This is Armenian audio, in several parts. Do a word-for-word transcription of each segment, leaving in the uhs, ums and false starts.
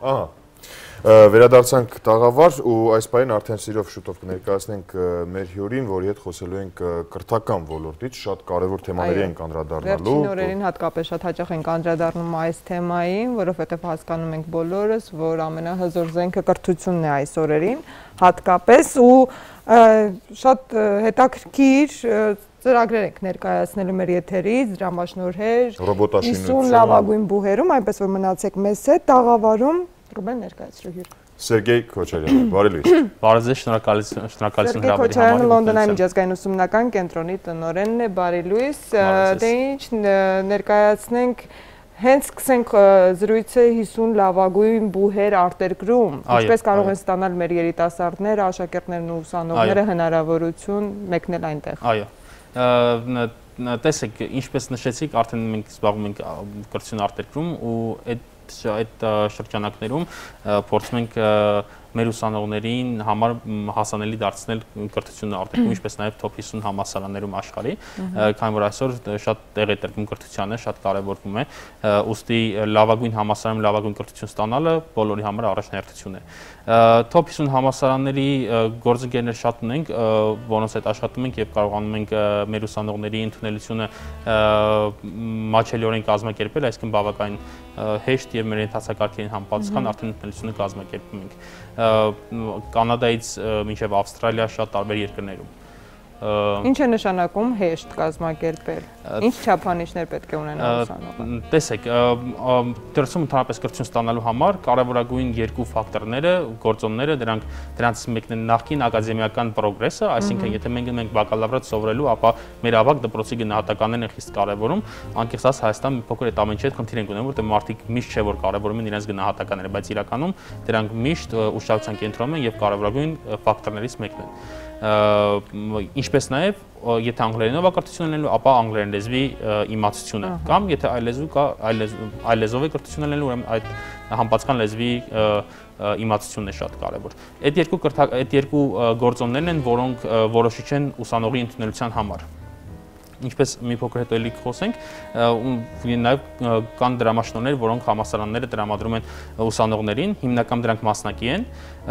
Ահա Վերադարձանք տաղավար ու այս պահին արդեն սիրով շուտով կներկայացնենք մեր հյուրին, որի հետ խոսելու ենք կրթական ոլորտից, շատ կարևոր թեմաների ենք անդրադառնալու։ Վերջին օրերին հատկապես շատ հաճախ ենք անդրադառնում այս թեմային, որովհետև հասկանում ենք բոլորս, որ ամենահզոր զենքը կրթությունն է այս օրերին, հատկապես ու շատ հետաքրքիր ծրագրեր ենք ներկայացնելու մեր եթերից, դրամաշնորհեր, հիսուն լավագույն բուհերում, այնպես որ մնացեք մեզ հետ, տաղավարում Ռուբեն ներկայացրու հյուր։ Սերգեյ Քոչարյան, բարի լույս։ Բարի ձեզ, շնորհակալություն շնորհակալություն հրավերի համար։ Սերգեյ Քոչարյանը Լոնդոնի միջազգային ուսումնական կենտրոնի տնօրենն է, բարի լույս։ Դե ինչ ներկայացնենք Հենց սկսենք զրույցը հիսուն լավագույն բուհեր արտերկրում, ինչպես կարող են ստանալ մեր երիտասարդները, աշակերտներն ու ուսանողները հնարավորություն մեկնել այնտեղ։ Այո։ Տեսեք, ինչպես նշեցիք, արդեն մենք զբաղվում ենք կրթություն արտերկրում ու այդ այդ շրջանակներում փորձում ենք մեր ուսանողներին համար հասանելի դարձնել կրթությունը արտերկրում, ինչպես նաև top հիսուն համալսարաններում աշխարհի, քանի որ այսօր շատ տեղ է տրվում կրթությանը, շատ կարևորվում է, ուստի լավագույն համալսարանում լավագույն կրթություն ստանալը բոլորի համար առաջնահերթություն է։ Top հիսուն համալսարանների գործընկերներ շատ ունենք, որոնց հետ աշխատում ենք եւ կարողանում ենք մեր ուսանողների ընդունելությունը մաչելիորեն կազմակերպել, այսինքն բավականին հեշտ եւ մեր ենթացակարգերին համապատասխան արդեն ընդունելությունը կազմակերպում ենք։ Կանադայից մինչև Ավստրալիա շատ տարբեր երկրներում։ Ինչ է նշանակում հեշտ կազմակերպել։ Ինչ չափանիշներ պետք է ունենալ ուսանողը։ Տեսեք, դրսում ընդհանրապես կրթություն ստանալու համար կարևորագույն երկու ֆակտորները, գործոնները, դրանք դրանից մեկն է նախկին ակադեմիական պրոգրեսը, այսինքն եթե մենք մենք բակալավրատ սովորելու, ապա մեր ավագ դպրոցի գնահատականներն են խիստ կարևորում, անկեղծ ասած Հայաստանը մի փոքր այդ ամենի հետ խնդիր են ունենում, որտեղ մարդիկ միշտ չէ որ կարևորում են իրենց գնահատականները, բայց իրականում դրանք միշտ ուշադրության կենտրոնում են եւ կարևորագույն ֆակտորներից մեկն են։ Ինչպես նաև եթե անգլերենով կրթություն ունենալու, ապա անգլերեն լեզվի իմացությունը կամ եթե այլ լեզու կա, այլ լեզվով է կրթություն ունենալու, ուրեմն այդ համապատասխան լեզվի իմացությունն է շատ կարևոր։ Այդ երկու այդ երկու գործոններն են, որոնք որոշիչ են ուսանողի ընդունելության համար։ Ինչպես մի փոքր հետո էլի խոսենք, նաև կան դրամաշնորհներ, որոնք համալսարանները տրամադրում են ուսանողներին, հիմնական դրանք մասնակի են,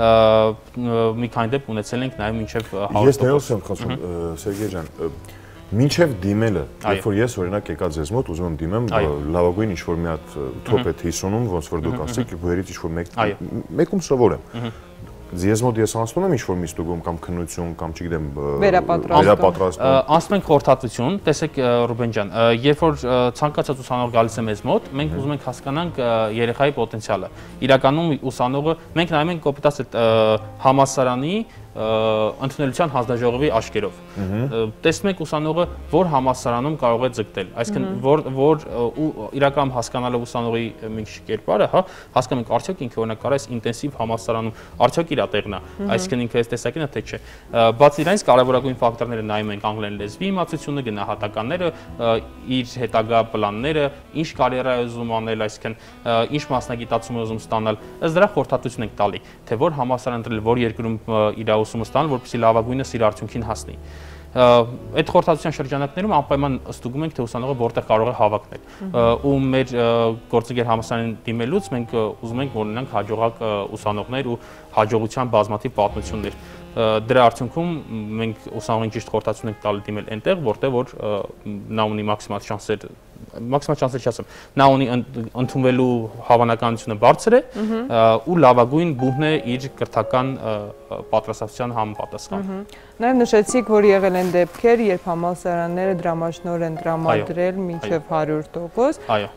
մի քանի դեպք ունեցել ենք նաև մինչև հարյուր տոկոս։ Ես ներողություն եմ խնդրում, Սերգեյ ջան, մինչև դիմելը, երբ որ ես օրինակ եկա ձեզ մոտ, ուզում եմ դիմեմ, լավագույն ինչ-որ մի հատ top այդ հիսունում, ոնց որ դուք ասեք, բուհերից ինչ-որ մեկում սովորեմ։ Ձեզ մոտ ես անցնում եմ ինչ-որ մի ստուգում կամ քննություն կամ չգիտեմ վերապատրաստում։ Անցնում ենք խորհրդատվություն, տեսեք Ռուբեն ջան, երբ որ ցանկացած ուսանող գալիս է մեզ մոտ, մենք ուզում ենք հասկանանք երեխայի պոտենցիալը։ Իրականում ուսանողը, մենք նայում ենք կոպիտ ասած համալսարանի ընդունելության հանձնաժողովի աչքերով։ Տեսնում եք ուսանողը որ համալսարանում կարող է ձգտել, այսինքն որ որ իրական հասկանալով ուսանողի ինչ կերպարը, հա, հասկանում ենք արդյոք ինքը օրինակ կարա այս ինտենսիվ համալսարանում արդյոք իր տեղն է, այսինքն ինքը այս տեսակին է թե չէ։ Բացի դրանից կարևորագույն ֆակտորները նայում ենք անգլերեն լեզվի իմացությունը, գնահատականները, իր հետագա պլանները, ինչ կարիերա է ուզում անել, այսինքն ինչ մասնագիտացում է ուզում ստանալ, ըստ դրա խորհրդատվություն ենք տալի, թե որ համալսարան ընտրել, որ երկրում իր ուսումը ստանալ, որպեսզի լավագույնս իր արդյունքին հասնի։ Այդ խորհրդատվության շրջանակներում անպայման ստուգում ենք, թե ուսանողը որտեղ կարող է հավակնել։ Ու մեր գործընկեր համալսարանին դիմելուց մենք ուզում ենք, որ ունենանք հաջողակ ուսանողներ ու հաջողության բազմաթիվ պատմություններ։ Դրա արդյունքում մենք ուսանողին ճիշտ խորհրդատվություն ենք տալի դիմել այնտեղ, որտեղ որ նա ունի մաքսիմալ շանսեր մաքսիմալ շանսեր չասեմ, նա ունի ընդունվելու հավանականությունը բարձր է ու լավագույն բուհն է իր կրթական պատրաստության համապատասխան։ Նաև նշեցիք, որ եղել են դեպքեր, երբ համալսարանները դրամաշնորհ են տրամադրել մինչև հարյուր տոկոս։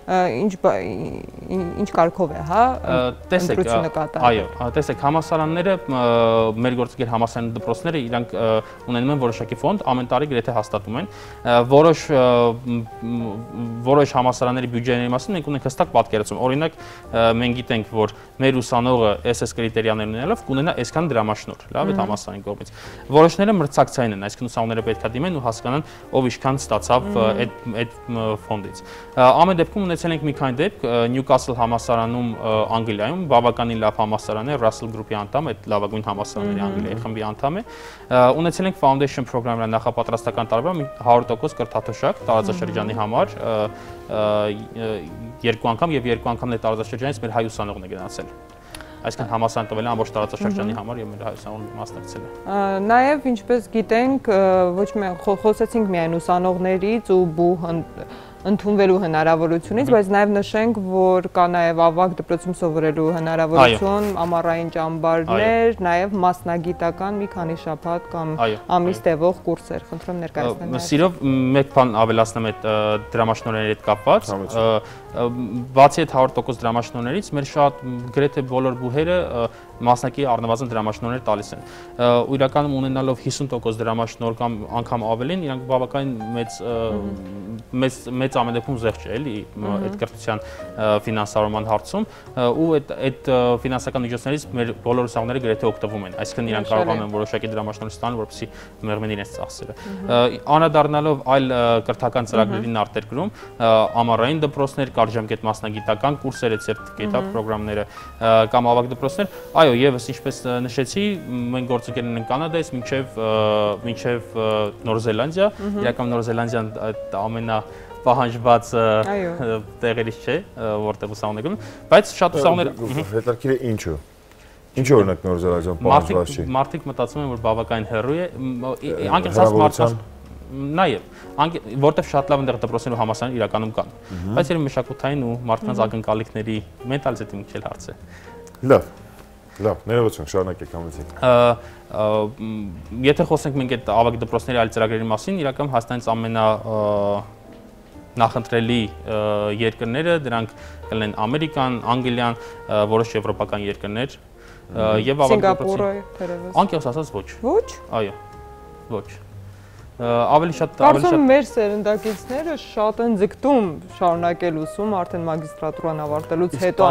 Ինչ կարգով է, հա, ընտրությունը կատարվում։ Այո, տեսեք, համալսարանները, մեր գործընկեր համալսարանի դպրոցները իրանք ունենում են որոշակի ֆոնդ, ամեն տարի գրեթե հաստատում են։ Որոշ որոշ համալսարանների բյուջեների մասին մենք ունենք հստակ պատկերացում։ Օրինակ, մենք գիտենք, որ մեր ուսանողը էս էս կրիտերիաներ ունենալով կունենա այսքան դրամաշնորհ, լավ, այդ համալսարանի կողմից։ Որոշները մրցակցային են, այսինքն ուսանողները պետք է դիմեն ու հասկանան ով ինչքան ստացավ այդ այդ ֆոնդից։ Ամեն դեպքում ունեցել ենք մի քանի դեպք, Նյուկասլ համալսարանում Անգլիայում բավականին լավ համալսարան է, Russell Group-ի անդամ, այդ լավագույն համալսարանների Անգլիայի խմբի անդամ է։ Ունեցել ենք Foundation Program-ը նախապատրաստական տարբերակ հարյուր տոկոս կրթաթոշակ տարածաշրջանի համար երկու անգամ եւ երկու անգամ այդ տարածաշրջանից մեր հայ ուսանողն է գնացել։ այսինքն համասարան տվել են ամբողջ տարածաշրջանի համար եւ մեր Հայաստանում մասնակցել է։ Նաեւ ինչպես գիտենք, ոչ միայն խոսեցինք միայն ուսանողներից ու բու ընդունվելու հնարավորությունից, բայց նաև նշենք, որ կա նաև ավագ դպրոցում սովորելու հնարավորություն, ամառային ճամբարներ, նաև մասնագիտական մի քանի շաբաթ կամ ամիս տևող կուրսեր, խնդրում ներկայացնել։ Սիրով մեկ բան ավելացնեմ այդ դրամաշնորհների հետ կապված, բացի այդ հարյուր տոկոս դրամաշնորհներից, մեր շատ գրեթե բոլոր բուհերը մասնակի առնվազն դրամաշնորհներ տալիս են։ Ու իրականում ունենալով հիսուն տոկոս դրամաշնորհ կամ անգամ ավելին, իրանք բավականին մեծ մեծ մեծ ամենեփում զեղ չէ, էլի, այդ կրթության ֆինանսավորման հարցում, ու այդ այդ ֆինանսական միջոցներից մեր բոլոր ուսանողները գրեթե օգտվում են, այսինքն իրանք կարողանում են որոշակի դրամաշնորհ ստանալ, որպեսզի մեղմեն իրենց ծախսերը։ Անդրադառնալով այլ կրթական ծրագրերին արտերկրում, ամառային դպրոցներ, կարճամկետ մասնագիտական կուրսեր, սերտիֆիկատային պրոգրամները կամ ավագ դպրոցներ, այո, եւս ինչպես նշեցի, մենք գործընկեր ենք Կանադայից մինչև մինչև Նոր Զելանդիա, իրական Նոր Զելանդիան ամենա պահանջված տեղերից չէ, որտեղ ուսանողներ գնում, բայց շատ ուսանողներ հետաքրքիր է ինչու։ Ինչու օրինակ Նոր Զելանդիան պահանջված չի։ Մարդիկ մտածում են, որ բավականին հեռու է, անկեղծ մարդկանց նաև, որտեղ շատ լավ այնտեղ դպրոցներ ու համալսարաններ իրականում կան, բայց երբ մշակութային ու մարդկանց ակնկալիքների մենտալիտետի մեջ էլ հարց է։ Լավ։ Լավ, ներողություն, շարունակեք համեցեք։ Եթե խոսենք մենք այդ ավագ դպրոցների այլ ծրագրերի մասին, իրականում Հայաստանից ամենա նախընտրելի երկրները, դրանք կլինեն Ամերիկան, Անգլիան, որոշ եվրոպական երկրներ եւ ավագ դպրոցի։ Սինգապուրը, անկեղծ ասած ոչ։ Ոչ։ Այո։ Ոչ։ Ավելի շատ ավելի շատ մեր սերնդակիցները շատ են ձգտում շարունակել ուսում արդեն մագիստրատուրան ավարտելուց հետո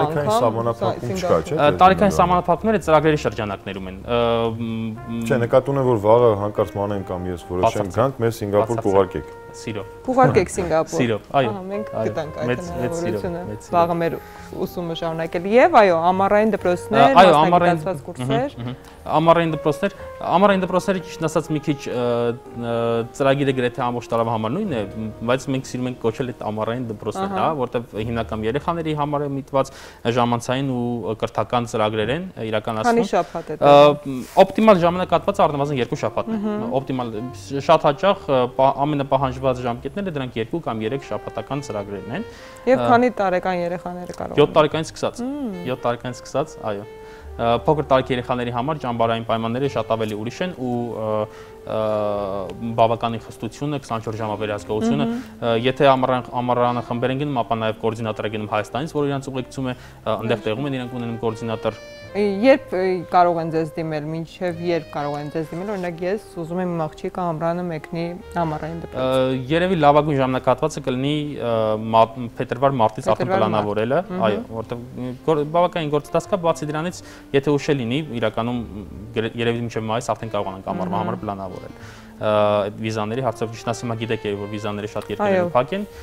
անգամ տարիքային սահմանափակումները ծրագրերի շրջանակներում են։ Չէ, նկատի ունեմ, որ վաղը հանկարծ մանեն կամ ես որոշեմ գանք, մեր Սինգապուր կուղարկեք։ Սիրով։ Կուղարկեք Սինգապուր։ Սիրով, այո։ Մենք կտանք այդ հնարավորությունը վաղը մեր ուսումը շարունակել։ Եվ այո, ամառային դպրոցներ, մասնագիտացված կուրսեր։ Ամառային դպրոցներ, ամառային դպրոցները ճիշտ ասած մի քիչ ծրագիրը գրեթե ամբողջ տարվա համար նույնն է, բայց մենք սիրում ենք կոչել այդ ամառային դպրոցներ, հա, որտեղ հիմնական երեխաների համար է միտված ժամանցային ու կրթական ծրագրեր են իրականացվում։ Քանի շաբաթ է դա։ Օպտիմալ ժամանակահատվածը առնվազն երկու շաբաթն է։ Օպտիմալ շատ հաճախ ամենապահանջված ժամկետները դրանք երկու կամ երեք շաբաթական ծրագրերն են։ Եվ քանի տարեկան երեխաները կարող են։ յոթ տարեկանից սկսած։ յոթ տարեկանից սկսած, այո։ Փոքր տարիքի երեխաների համար ճամբարային պայմանները շատ ավելի ուրիշ են ու բավականին խստությունը, քսանչորս ժամվա վերահսկողությունը, եթե ամառանը խմբեր են գնում, ապա նաև կոորդինատոր է գնում Հայաստանից, որ իրանց ուղեկցում է, այնտեղ տեղում են իրանք ունենում կոորդինատոր։ Երբ կարող են ձեզ դիմել, մինչև երբ կարող են ձեզ դիմել, օրինակ ես ուզում եմ իմ աղջիկը ամռանը մեկնի ամառային դպրոց։ Երևի լավագույն ժամանակահատվածը կլինի փետրվար-մարտից արդեն պլանավորելը, այո, որտեղ բավականին գործընթաց կա, բացի դրանից, եթե ուշ լինի, իրականում երևի մինչև մայիս արդեն կարողանանք ամառվա համար պլանավորել։ Այդ վիզաների հարցով ճիշտ ասեմ, գիտեք, որ վիզաները շատ երկրներում փակ են։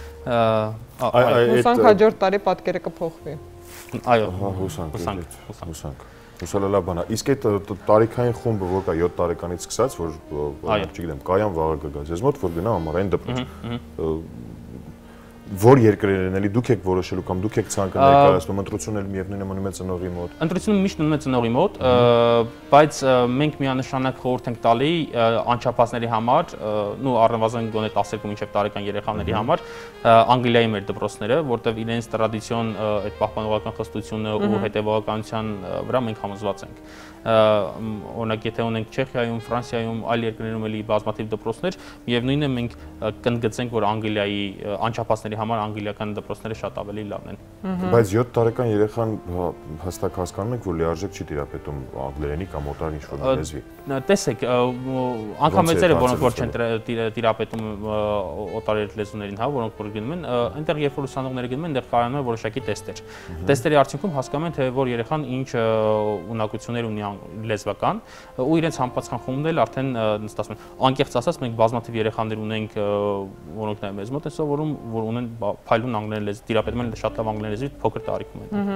Հուսանք հաջորդ տարի պատկերը կփոխվի։ Այո, հուսանք, հուսանք։ Հուսալը լավ բան է։ Իսկ այդ տարիքային խումբը, որ կա յոթ տարեկանից սկսած, որ չգիտեմ, կայան վաղը կգա ձեզ մոտ, որ գնա ամառային դպրոց։ Որ երկրներն էլի դուք եք որոշելու կամ դուք եք ցանկը ներկայացնում, ընտրությունն էլ միևնույնն է մնում է ծնողի մոտ։ Ընտրությունը միշտ մնում է ծնողի մոտ, բայց մենք միանշանակ խորհուրդ ենք տալի անչափածների համար, նու առնվազն գոնե տասներկու մինչև տարեկան երեխաների համար Անգլիայի մեր դպրոցները, որտեղ իրենց տրադիցիոն այդ պահպանողական խստությունը ու հետևողականության վրա մենք համոզված ենք։ Օրինակ եթե ունենք Չեխիայում, Ֆրանսիայում, այլ երկրներում էլի բազմաթիվ դպրոցներ, միևնույնն է մենք կընդգծենք, որ Անգլիայի անչափածների համար անգլիական դպրոցները շատ ավելի լավն են։ Բայց յոթ տարեկան երեխան հստակ հասկանում եք, որ լիարժեք չի տիրապետում անգլերենի կամ օտար ինչ-որ լեզվի։ Տեսեք, անգամ մեծերը, որոնք որ չեն տիրապետում օտար լեզուներին, հա, որոնք որ գնում են, այնտեղ երբ որ ուսանողները գնում են, այնտեղ կարողանում են որոշակի տեստեր։ Տեստերի արդյունքում հասկանում են, թե որ երեխան ինչ ունակություններ ունի լեզվական ու իրենց համապատասխան խումբն էլ արդեն նստած են։ Անկեղծ ասած, մենք բազմաթիվ երեխաներ ունենք, որոնք նաև մեզ մոտ են սովորում, որ ունեն փայլուն անգլերեն լեզու, տիրապետում են շատ լավ անգլերեն լեզվի փոքր տարիքում են։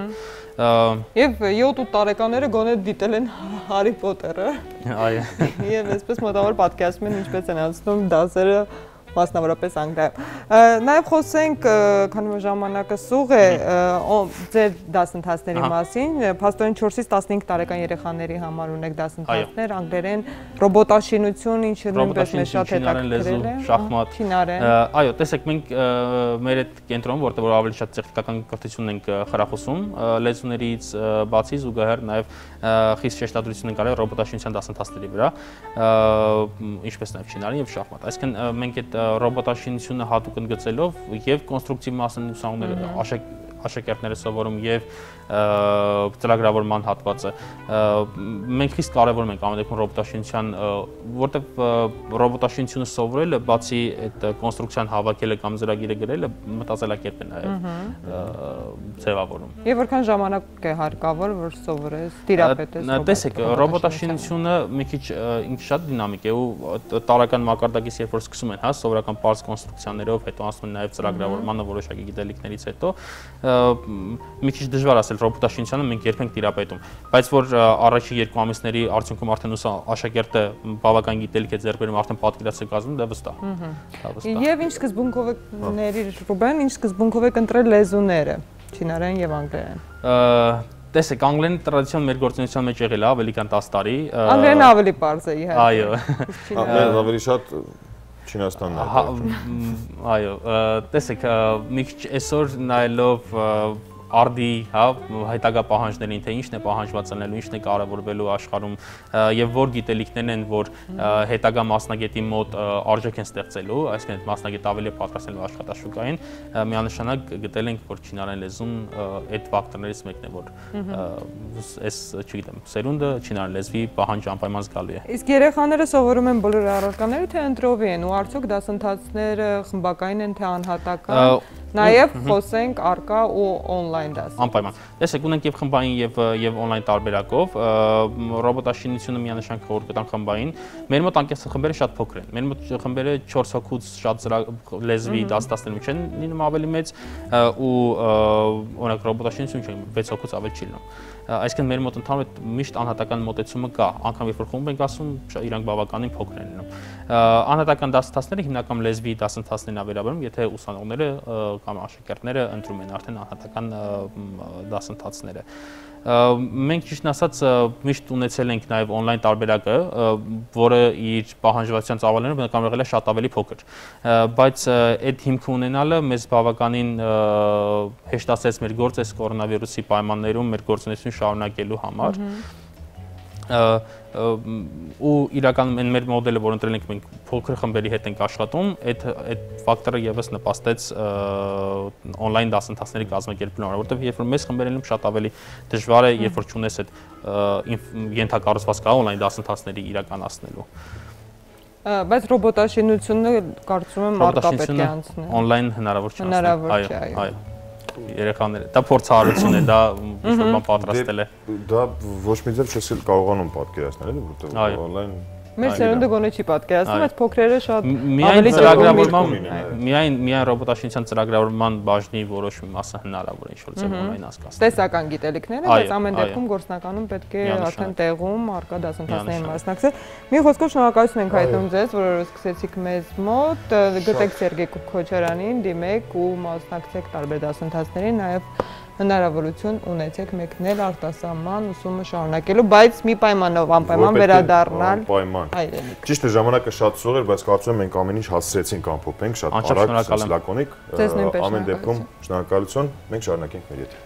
Եվ յոթ տարեկանները գոնե դիտել են Հարի Փոթերը։ Այո։ Եվ այսպես մոտավոր պատկերացնում են ինչպես են անցնում դասերը մասնավորապես Անգլիայում։ Նաև խոսենք, քանի որ ժամանակը սուղ է, ձեր դասընթացների մասին, փաստորեն չորսից տասնհինգ տարեկան երեխաների համար ունեք դասընթացներ, անգլերեն, ռոբոտաշինություն, ինչը նույնպես մեզ շատ հետաքրքրել է, շախմատ, չինարեն։ Այո, տեսեք, մենք մեր այդ կենտրոնում, որտեղ որ ավելի շատ տեխնիկական կրթություն ենք խրախուսում, լեզուներից բացի զուգահեռ նաև խիստ շեշտադրություն ենք արել ռոբոտաշինության դասընթացների վրա, ինչպես նաև չինարեն եւ շախմատ։ Այսինքն մենք այդ ռոբոտաշինությունը հատուկ ընդգծելով եւ կոնստրուկտիվ մասն ուսանողները աշակերտները սովորում եւ ծրագրավորման հատվածը մենք խիստ կարևորում ենք ամեն դեպքում ռոբոտաշինության, որտեղ ռոբոտաշինությունը սովորելը բացի այդ կոնստրուկցիան հավաքելը կամ ծրագիրը գրելը մտածելակերպ է նաեւ ձևավորում։ Եվ որքան ժամանակ է հարկավոր, որ սովորես, տիրապետես։ Տեսեք, ռոբոտաշինությունը մի քիչ ինքը շատ դինամիկ է ու տարական մակարդակից երբ որ սկսում են, հա, սովորական բարձ կոնստրուկցիաներով, հետո անցնում են նաեւ ծրագրավորմանը որոշակի գիտելիքներից հետո մի քիչ դժվար ասել ռոբոտաշինությանը մենք երբենք տիրապետում, բայց որ առաջի երկու ամիսների արդյունքում արդեն աշակերտը բավական գիտելիք է ձեռք բերում, արդեն պատկերացել կազմում, դա վստահ։ Եվ ինչ սկզբունքով եք ներիր Ռուբեն, ինչ սկզբունքով եք ընտրել լեզուները, չինարեն եւ անգլերեն։ Տեսեք, անգլերեն տրադիցիոն մեր գործունեության մեջ եղել է ավելի քան տասը տարի։ Անգլերենը ավելի պարզ է իհարկե։ Այո։ Անգլերենը ավելի շատ Չինաստանն է։ Այո, տեսեք, մի քիչ այսօր նայելով արդի, հա, հայտագա պահանջներին, թե ինչն է պահանջված անելու, ինչն է կարևորվելու աշխարհում եւ որ գիտելիքներն են, որ հետագա մասնագետի մոտ արժեք են ստեղծելու, այսինքն այդ մասնագետը ավելի պատրաստելու աշխատաշուկային, միանշանակ գտել ենք, որ չինարեն լեզուն այդ ֆակտորներից մեկն է, որ այս, չգիտեմ, սերունդը չինարեն լեզվի պահանջը անպայման զգալու է։ Իսկ երեխաները սովորում են բոլոր առարկաները, թե ընտրովի են, ու արդյոք դասընթացները խմբակային են, թե անհատական։ Նաև խոսենք արկա ու on-line դաս։ Անպայման։ Տեսեք, ունենք եւ խմբային եւ եւ on-line տարբերակով, ռոբոտաշինությունը միանշանակ խորհուրդ կտան խմբային։ Մեր մոտ անկեղծ խմբերը շատ փոքր են։ Մեր մոտ խմբերը չորս հոգուց շատ լեզվի դասընթացներում չեն լինում ավելի մեծ ու օրինակ ռոբոտաշինությունը չէ, վեց հոգուց ավելի չի լինում։ Այսինքն մեր մոտ ընդհանուր միշտ անհատական մոտեցումը կա, անգամ երբ որ խումբ ենք ասում, իրանք բավականին փոքր են լինում։ Անհատական դասընթացները հիմնական լեզվի դասընթացներն ա վերաբերում, եթե ուսանողները կամ աշակերտները ընտրում են արդեն անհատական դասընթացները։ Մենք ճիշտ ասած միշտ ունեցել ենք նաև on-line տարբերակը, որը իր պահանջվածության ծավալներով բնականաբար եղել է շատ ավելի փոքր, բայց այդ հիմքը ունենալը մեզ բավականին հեշտացրեց մեր գործը այս կորոնավիրուսի պայմաններում մեր գործունեություն շարունակելու համար։ Ու իրականում այն մեր մոդելը, որ ընտրել ենք մենք փոքր խմբերի հետ ենք աշխատում, այդ այդ ֆակտորը եւս նպաստեց on-line դասընթացների կազմակերպելուն, որովհետեւ երբ որ մեծ խմբեր են շատ ավելի դժվար է, երբ որ չունես այդ ենթակառուցվածքը on-line դասընթացների իրականացնելու։ Բայց ռոբոտաշինությունը կարծում եմ արկա պետք է անցնի։ On-line հնարավոր չէ։ Հնարավոր չէ, այո։ Երեխաները, դա փորձառություն է, դա ինչ-որ բան պատրաստել է։ Դա ոչ մի ձև չես կարողանում պատկերացնել, էլի, որտեղ on-line Մեր սերունդը գոնե չի պատկերացնում, բայց փոքրերը շատ ավելի ծրագրավորման, միայն միայն ռոբոտաշինության ծրագրավորման բաժնի որոշ մի մասը հնարավոր է ինչ-որ ձև on-line հասկացնել։ Տեսական գիտելիքները, բայց ամեն դեպքում գործնականում պետք է արդեն տեղում արկա դասընթացներին մասնակցել։ Մի խոսքով շնորհակալություն ենք հայտնում ձեզ, որ սկսեցիք մեզ մոտ, գտեք Սերգեյ Քոչարյանին, դիմեք ու մասնակցեք տարբեր դասընթացներին, նաև հնարավորություն ունեցեք մեկնել արտասահման ուսումը շարունակելու, բայց մի պայմանով, անպայման վերադառնալ հայրենիք։ Ճիշտ է, ժամանակը շատ սուղ էր, բայց կարծում եմ մենք ամեն ինչ հասցրեցինք ամփոփենք, շատ արագ, լակոնիկ։ Ամեն դեպքում շնորհակալություն, մենք շարունակենք մեր եթերը։